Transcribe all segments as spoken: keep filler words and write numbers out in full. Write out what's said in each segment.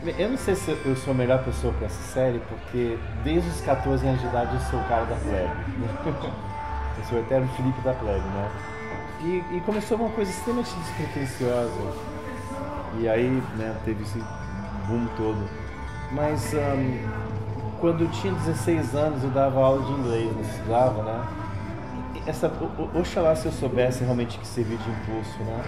Eu não sei se eu sou a melhor pessoa para essa série, porque desde os quatorze anos de idade eu sou o cara da plebe. Eu sou o eterno Felipe da plebe, né? E, e começou uma coisa extremamente despretensiosa. E aí, né, teve esse boom todo. Mas um, quando eu tinha dezesseis anos eu dava aula de inglês, não estudava, né? Essa, o, oxalá se eu soubesse realmente que servia de impulso, né?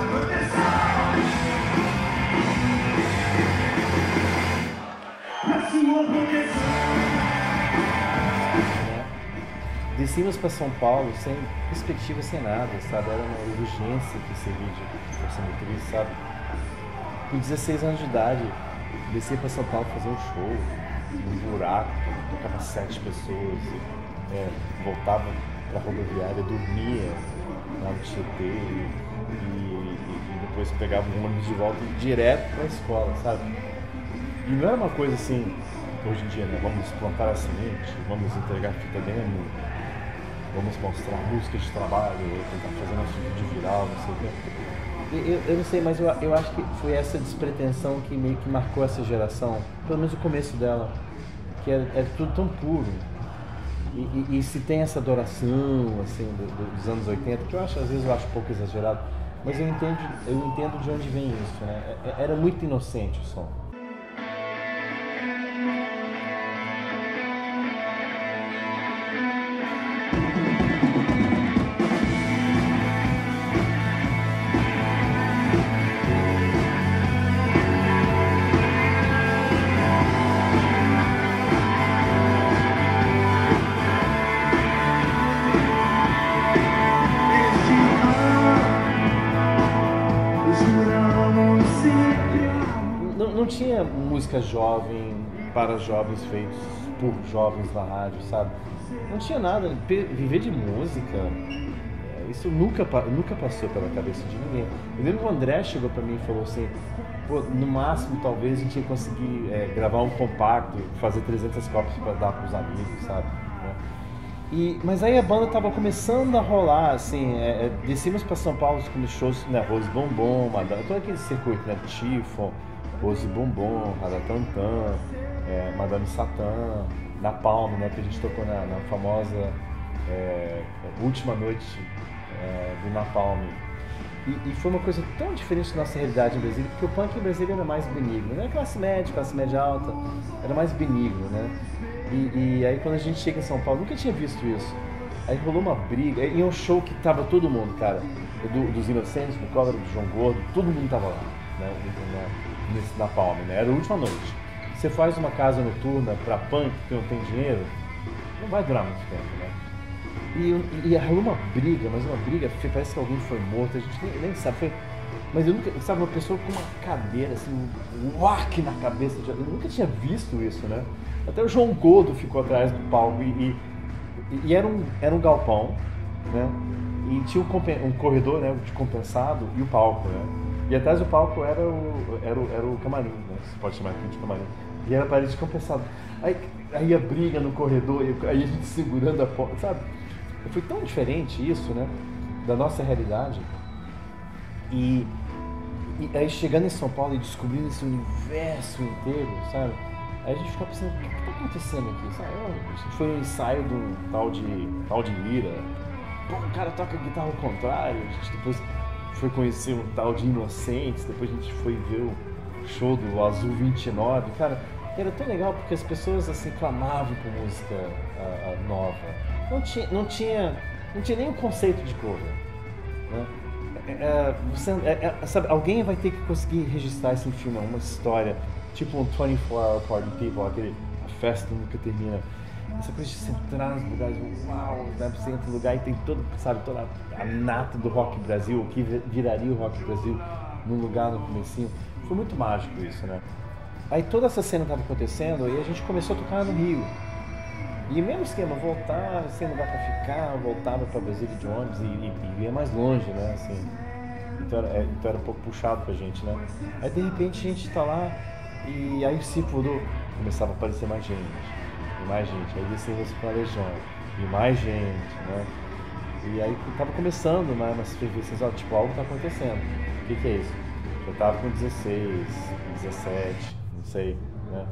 Descíamos para São Paulo sem perspectiva, sem nada, sabe? Era uma urgência que servia de força motriz, sabe? Com dezesseis anos de idade, descia para São Paulo fazer um show, num buraco, tocava sete pessoas, é, voltava para a rodoviária, dormia lá no Tietê e, e, e depois pegava um ônibus de volta direto para a escola, sabe? E não era uma coisa assim, hoje em dia, né? Vamos plantar a semente, vamos entregar fita demo, vamos mostrar música de trabalho, tentar fazer nosso vídeo viral, não sei o quê. Eu, eu não sei, mas eu, eu acho que foi essa despretensão que meio que marcou essa geração, pelo menos o começo dela, que é, é tudo tão puro. E, e, e se tem essa adoração assim, do, do, dos anos oitenta, que eu acho, às vezes eu acho um pouco exagerado, mas eu entendo, eu entendo de onde vem isso, né? Era muito inocente o som. Não tinha música jovem para jovens feitos por jovens na rádio, sabe? Não tinha nada. Viver de música, isso nunca, nunca passou pela cabeça de ninguém. Eu lembro que o André chegou para mim e falou assim, pô, no máximo talvez a gente ia conseguir é, gravar um compacto, fazer trezentas cópias para dar para os amigos, sabe? E, mas aí a banda tava começando a rolar, assim, é, é, descemos para São Paulo com shows, né, Rose Bombom, Madame, todo aquele circuito, né, Tifon, Rose Bombom, Radatantã, é, Madame Satã, Napalm, né, que a gente tocou na, na famosa é, última noite é, do Napalm. E, e foi uma coisa tão diferente da nossa realidade em Brasília, porque o punk em Brasília era mais benigno, não era classe média, classe média alta, era mais benigno, né? E, e aí quando a gente chega em São Paulo, nunca tinha visto isso. Aí rolou uma briga, e um show que tava todo mundo, cara, do, dos Inocentes, do cover do João Gordo, todo mundo tava lá, né? Nesse Napalm, né? Era a última noite. Você faz uma casa noturna pra punk que não tem dinheiro, não vai durar muito tempo, né? E, e rolou uma briga, mas uma briga, parece que alguém foi morto, a gente nem, nem sabe, foi... Mas eu nunca, sabe, uma pessoa com uma cadeira, assim, um uac na cabeça, eu nunca tinha visto isso, né? Até o João Gordo ficou atrás do palco e, e, e era, um, era um galpão, né? E tinha um, um corredor, né, de compensado e o palco, né? E atrás do palco era o, era o, era o camarim, né? Você pode chamar aqui de camarim. E era a parede de compensado. Aí, aí a briga no corredor, aí a gente segurando a porta, sabe? Foi tão diferente isso, né? Da nossa realidade. E, e aí chegando em São Paulo e descobrindo esse universo inteiro, sabe? Aí a gente ficava pensando, o que está acontecendo aqui? Sabe? A gente foi no ensaio do tal de, tal de Lira. Pô, o cara toca guitarra ao contrário. A gente depois foi conhecer um tal de Inocentes. Depois a gente foi ver o show do Azul vinte e nove. Cara, era tão legal porque as pessoas assim clamavam por música uh, uh, nova. Não tinha, não, tinha, não tinha nem o conceito de cover, né? É, você, é, é, sabe, alguém vai ter que conseguir registrar isso em filme, uma história, tipo um vinte e quatro hour Party People, aquele, a festa nunca termina. Essa coisa de você entrar nos lugares, uau, né? Você entra no lugar e tem todo, sabe, toda a nata do Rock Brasil, o que viraria o Rock Brasil num lugar no comecinho. Foi muito mágico isso, né? Aí toda essa cena estava acontecendo e a gente começou a tocar no Rio. E mesmo esquema, voltar, sem lugar pra ficar, voltava pra Brasília de ônibus e, e, e ia mais longe, né, assim. Então era, então era um pouco puxado pra gente, né. Aí de repente a gente tá lá e aí o círculo começava a aparecer mais gente, e mais gente. Aí descemos pra Legião, e mais gente, né. E aí tava começando, né, umas fervências, ó, tipo, algo tá acontecendo. O que que é isso? Eu tava com dezesseis, dezessete, sei, né?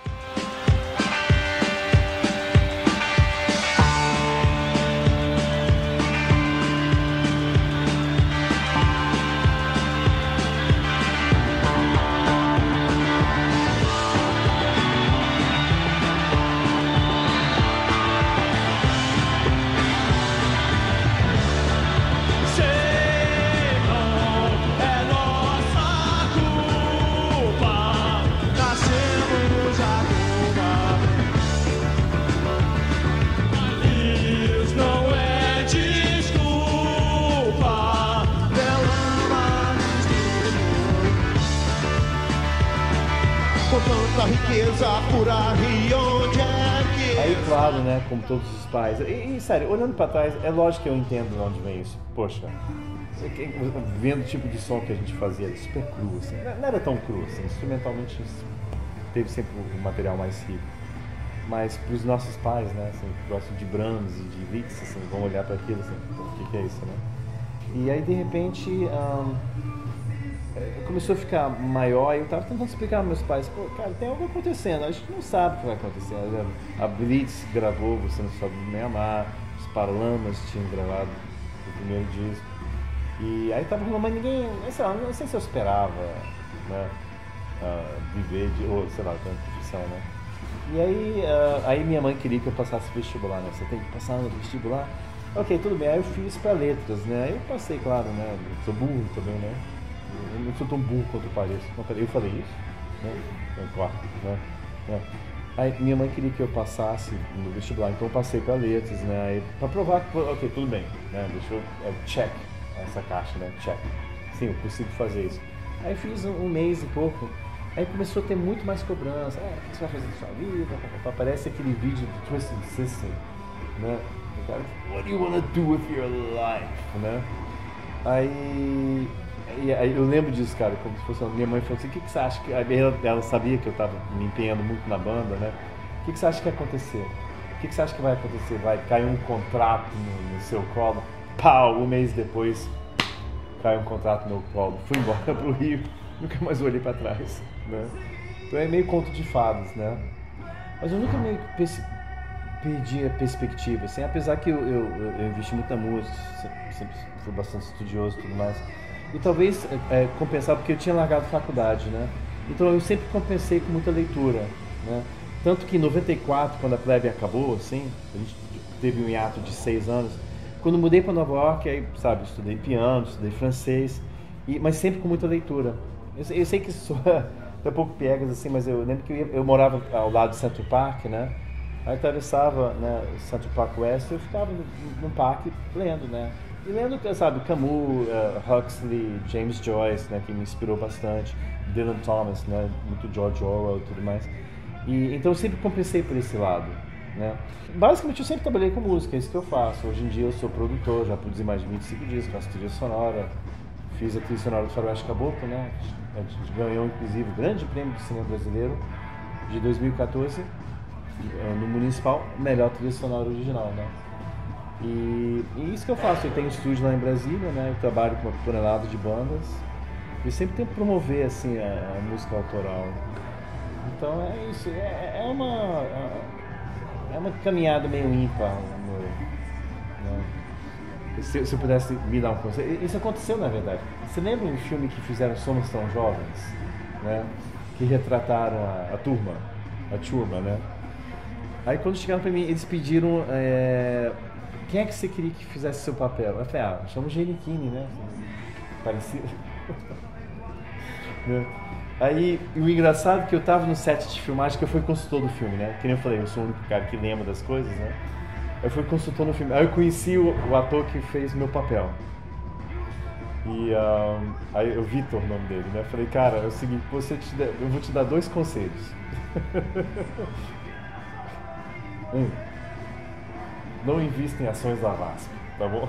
Riqueza por aí onde é que... Aí, claro, né, como todos os pais, e, e sério, olhando pra trás, é lógico que eu entendo de onde vem isso. Poxa, vendo o tipo de som que a gente fazia, super cru, assim, não era tão cru, assim, instrumentalmente teve sempre um material mais rico. Mas pros nossos pais, né, assim, que gostam de Brahms e de Liszt, assim, vão olhar para aquilo, assim, o que, que é isso, né? E aí, de repente, um, começou a ficar maior e eu tava tentando explicar aos meus pais, pô, cara, tem algo acontecendo, a gente não sabe o que vai acontecer. A Blitz gravou Você Não Sabe Me Amar, os Paralamas tinham gravado o primeiro disco. E aí tava falando, mas ninguém, sei lá, não sei se eu esperava, né, uh, viver de, ou sei lá, tanta profissão, né. E aí, uh, aí minha mãe queria que eu passasse vestibular, né, você tem que passar no vestibular. Ok, tudo bem, aí eu fiz para letras, né, aí eu passei, claro, né, eu sou burro também, né. Eu não sou tão burro quanto eu pareço. Eu falei isso? Né? Claro, né? É. Aí minha mãe queria que eu passasse no vestibular, então eu passei para letras, né? Aí, para provar que, ok, tudo bem, né? Deixa eu, é, check essa caixa, né? Check. Sim, eu consigo fazer isso. Aí fiz um, um mês e pouco, aí começou a ter muito mais cobrança. É, o que você vai fazer na sua vida? Aparece aquele vídeo do Twisted Sister, né? O cara, what do you want to do with your life? Né? Aí... E aí eu lembro disso, cara, como se fosse... Minha mãe falou assim, o que, que você acha que... Ela, ela sabia que eu estava me empenhando muito na banda, né? O que, que você acha que vai acontecer? O que, que você acha que vai acontecer? Vai cair um contrato no, no seu colo? Pau! Um mês depois, caiu um contrato no meu colo. Fui embora pro Rio, nunca mais olhei para trás, né? Então é meio conto de fadas, né? Mas eu nunca meio que perdi a perspectiva, assim, apesar que eu, eu, eu investi muito na música, sempre fui bastante estudioso e tudo mais. E talvez é, compensar porque eu tinha largado faculdade, né? Então eu sempre compensei com muita leitura, né? Tanto que em noventa e quatro, quando a Plebe acabou, assim, a gente teve um hiato de seis anos. Quando mudei para Nova York, aí, sabe, estudei piano, estudei francês, e, mas sempre com muita leitura. Eu, eu sei que isso é um pouco piegas, assim, mas eu lembro que eu, ia, eu morava ao lado do Central Park, né? Aí atravessava, né, o Central Park West e eu ficava no, no parque lendo, né? E lendo, sabe, Camus, uh, Huxley, James Joyce, né, que me inspirou bastante, Dylan Thomas, né, muito George Orwell e tudo mais. E, então eu sempre compensei por esse lado, né. Basicamente eu sempre trabalhei com música, é isso que eu faço. Hoje em dia eu sou produtor, já produzi mais de vinte e cinco discos, faço trilha sonora, fiz a trilha sonora do Faroeste Caboclo, né, a gente ganhou inclusive o grande prêmio do cinema brasileiro de dois mil e quatorze, no Municipal, melhor trilha sonora original, né. E, e isso que eu faço, eu tenho um estúdio lá em Brasília, né? Eu trabalho com uma tonelada de bandas e sempre tento promover assim, a, a música autoral. Então é isso, é, é, uma, é uma caminhada meio ímpar. Né? Se, se eu pudesse me dar um conselho, isso aconteceu na verdade. Você lembra um filme que fizeram Somos Tão Jovens? Né? Que retrataram a, a turma, a turma, né? Aí quando chegaram pra mim, eles pediram... É, quem é que você queria que fizesse seu papel? Eu falei, ah, chama o Giannichini, né? Parecido. Né? Aí, o engraçado é que eu tava no set de filmagem, que eu fui consultor do filme, né? Que nem eu falei, eu sou o único cara que lembra das coisas, né? Eu fui consultor no filme. Aí eu conheci o, o ator que fez meu papel. E um, aí o Vitor, o nome dele, né? Eu falei, cara, é o seguinte, você te der, eu vou te dar dois conselhos. um. Não invista em ações da VASP, tá bom?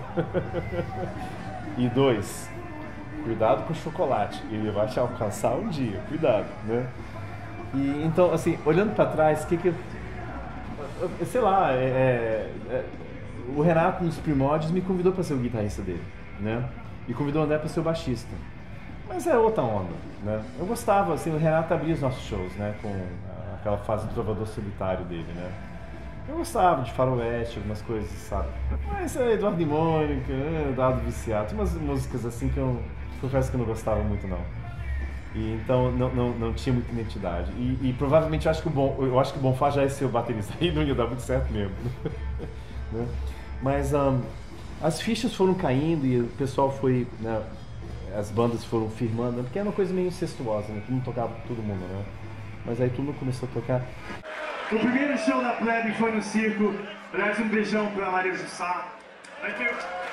E dois, cuidado com o chocolate, ele vai te alcançar um dia, cuidado, né? E então, assim, olhando para trás, o que que eu, sei lá, é, é, o Renato nos primórdios me convidou para ser o guitarrista dele, né? E convidou o André para ser o baixista. Mas é outra onda, né? Eu gostava, assim, o Renato abria os nossos shows, né? Com aquela fase do Trovador Solitário dele, né? Eu gostava de faroeste, algumas coisas, sabe? Mas é Eduardo e Mônica, Dado Viciado, tinha umas músicas assim que eu confesso que eu não gostava muito, não. E, então não, não, não tinha muita identidade. E, e provavelmente eu acho que o Bom, eu acho que o Bonfá já é seu baterista, aí não ia dar muito certo mesmo. Né? Mas um, as fichas foram caindo e o pessoal foi, né, as bandas foram firmando, porque era uma coisa meio incestuosa, né? Todo mundo tocava com todo mundo, né? Mas aí todo mundo começou a tocar. O primeiro show da Plebe foi no circo. Aliás, um beijão pra Maria Jussá. Thank you.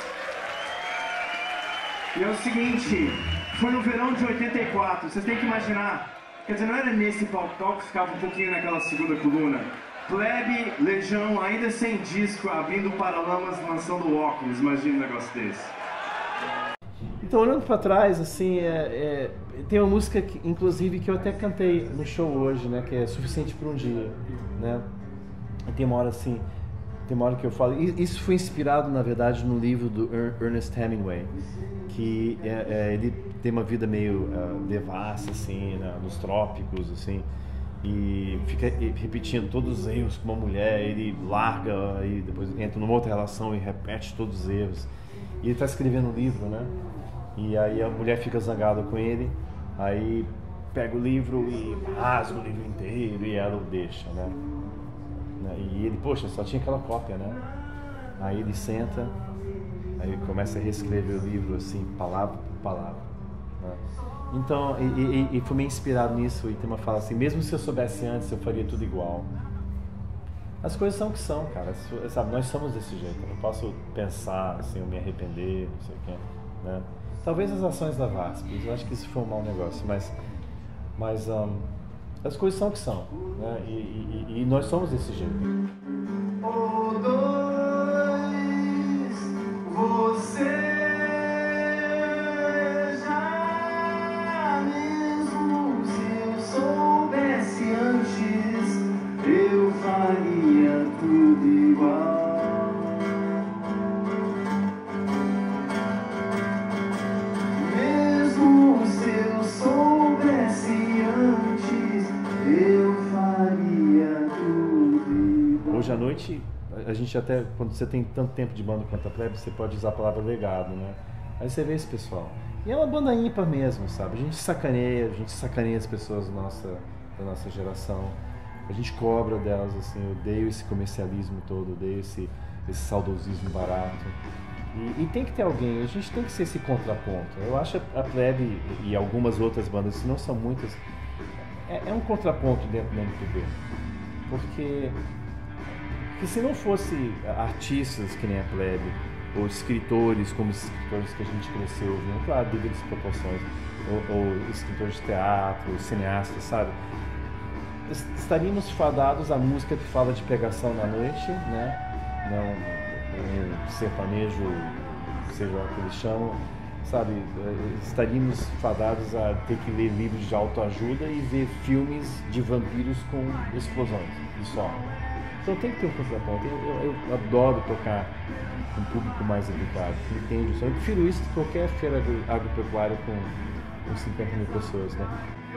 E é o seguinte, foi no verão de oitenta e quatro, vocês têm que imaginar, quer dizer, não era nesse palco, ficava um pouquinho naquela segunda coluna. Plebe, Legião, ainda sem disco, abrindo Paralamas, lançando óculos, imagina um negócio desse. Então, olhando pra trás, assim, é, é, tem uma música, que, inclusive, que eu até cantei no show hoje, né, que é Suficiente por um Dia, né, e tem uma hora assim, tem uma hora que eu falo, isso foi inspirado, na verdade, no livro do Ernest Hemingway, que é, é, ele tem uma vida meio uh, devassa, assim, né, nos trópicos, assim, e fica repetindo todos os erros com uma mulher, ele larga e depois entra numa outra relação e repete todos os erros, e ele está escrevendo um livro, né? E aí a mulher fica zangada com ele, aí pega o livro e rasga o livro inteiro e ela o deixa, né? E ele, poxa, só tinha aquela cópia, né? Aí ele senta, aí ele começa a reescrever o livro assim, palavra por palavra, né? Então, e, e, e fui meio inspirado nisso, e tem uma fala assim, mesmo se eu soubesse antes, eu faria tudo igual. As coisas são o que são, cara, sabe? Nós somos desse jeito, eu não posso pensar assim, eu me arrepender, não sei o quê, né? Talvez as ações da V A S P, eu acho que isso foi um mau negócio, mas, mas um, as coisas são o que são, né? E, e, e nós somos desse jeito. O dois, você já mesmo se eu soubesse antes, eu faria tudo igual. Hoje à noite, a gente até, quando você tem tanto tempo de banda quanto a Plebe, você pode usar a palavra legado, né? Aí você vê esse pessoal. E é uma banda ímpar mesmo, sabe? A gente sacaneia, a gente sacaneia as pessoas da nossa, da nossa geração. A gente cobra delas, assim, eu odeio esse comercialismo todo, eu odeio esse, esse saudosismo barato. E, e tem que ter alguém, a gente tem que ser esse contraponto. Eu acho a Plebe e algumas outras bandas, se não são muitas, é, é um contraponto dentro da M P B. Porque... Porque se não fosse artistas que nem a Plebe, ou escritores como os escritores que a gente cresceu ouvindo, claro, devido às proporções, ou, ou escritores de teatro, cineastas, sabe? Estaríamos fadados à música que fala de pegação na noite, né? Não um sertanejo, seja o que eles chamam, sabe? Estaríamos fadados a ter que ler livros de autoajuda e ver filmes de vampiros com explosões e só. Então tem que ter um contraponto. Eu, eu, eu adoro tocar com um público mais educado, que entende isso. Eu prefiro isso que qualquer feira agropecuária com, com cinquenta mil pessoas, né?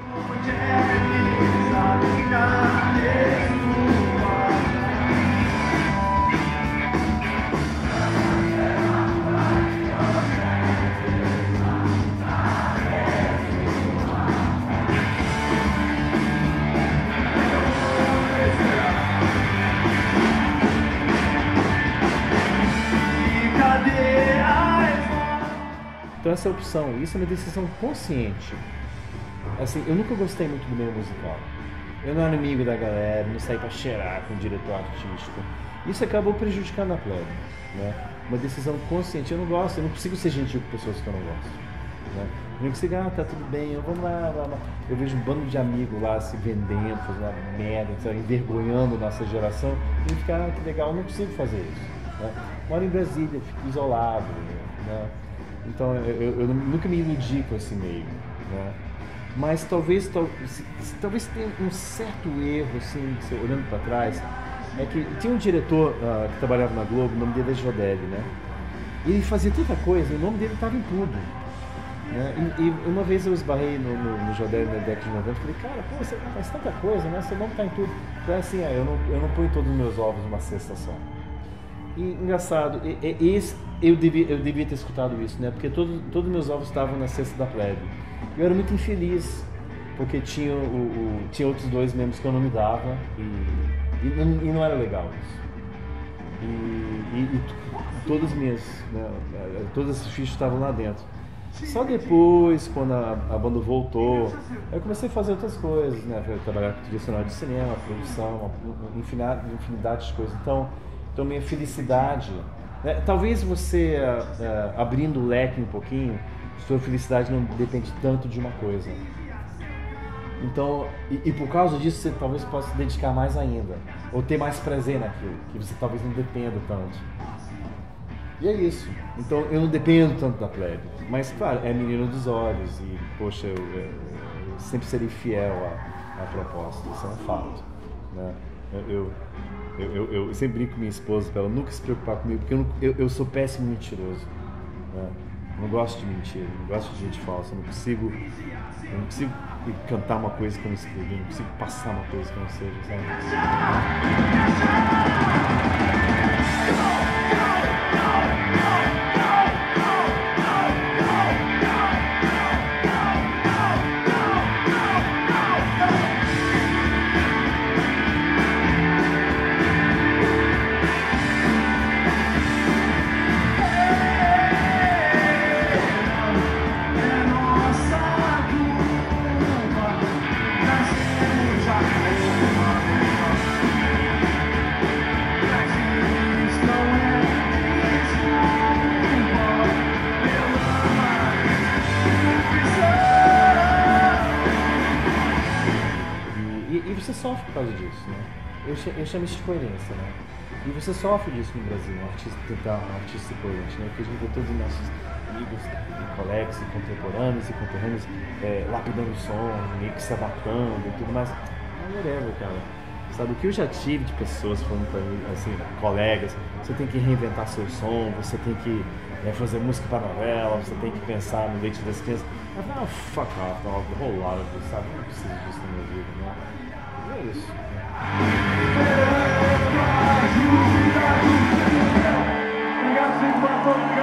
Então essa opção, isso é uma decisão consciente. Assim, eu nunca gostei muito do meio musical. Eu não era amigo da galera, não saí pra cheirar com o diretor artístico. Isso acabou prejudicando a Plebe, né? Uma decisão consciente. Eu não gosto, eu não consigo ser gentil com pessoas que eu não gosto, né? Eu não consigo, ah, tá tudo bem, eu vamos lá, lá, lá. Eu vejo um bando de amigos lá se vendendo, fazendo uma merda, sabe, envergonhando nossa geração. E ficar, ah, que legal, eu não consigo fazer isso, né? Moro em Brasília, fico isolado, né? Então eu, eu, eu nunca me iludi com esse meio, né? Mas talvez, talvez, talvez tenha um certo erro, assim, olhando para trás, é que tinha um diretor uh, que trabalhava na Globo, o nome dele é Jodelli, né? E ele fazia tanta coisa, o nome dele estava em tudo. Né? E, e uma vez eu esbarrei no, no, no Jodé na década de noventa e falei, cara, pô, você faz tanta coisa, né? Seu nome tá em tudo. Então, assim, é, eu, não, eu não ponho todos os meus ovos numa cesta só. E engraçado, e, e, esse, eu, devia, eu devia ter escutado isso, né? Porque todo, todos os meus ovos estavam na cesta da plebe. Eu era muito infeliz, porque tinha, o, o, tinha outros dois membros que eu não me dava, e, e, e não era legal isso. E, e, e todas as minhas, né, todas as fichas estavam lá dentro. Só depois, quando a, a banda voltou, eu comecei a fazer outras coisas, né? Trabalhar com direcional de cinema, produção, uma infinidade, infinidade de coisas. Então, então minha felicidade, né? Talvez você uh, uh, abrindo o leque um pouquinho, sua felicidade não depende tanto de uma coisa. Então, e, e por causa disso você talvez possa se dedicar mais ainda, ou ter mais prazer naquilo, que você talvez não dependa tanto. E é isso. Então eu não dependo tanto da plebe. Mas claro, é menino dos olhos e, poxa, eu, eu, eu sempre serei fiel à, à proposta, isso é um fato. Né? Eu, eu, eu, eu sempre brinco com minha esposa para ela nunca se preocupar comigo, porque eu, não, eu, eu sou péssimo mentiroso. Né? Eu não gosto de mentira, não gosto de gente falsa, eu não consigo, eu não consigo cantar uma coisa que eu não escrevi, não consigo passar uma coisa que eu não seja, sabe? E você sofre por causa disso, né? Eu, eu chamo isso de coerência, né? E você sofre disso no Brasil, um artista tentar um artista coerente, né? Porque a gente vê todos os nossos amigos e colegas e contemporâneos e conterrâneos é, lapidando o som, meio que se adaptando e tudo mais. É whatever, cara. Sabe, o que eu já tive de pessoas falando pra mim, assim, colegas, você tem que reinventar seu som, você tem que é, fazer música para novela, você tem que pensar no leite das crianças. Eu falo, ah, fuck off, não, the whole lot of this, sabe? Eu não preciso disso na minha vida, né? E é isso. Obrigado, gente, por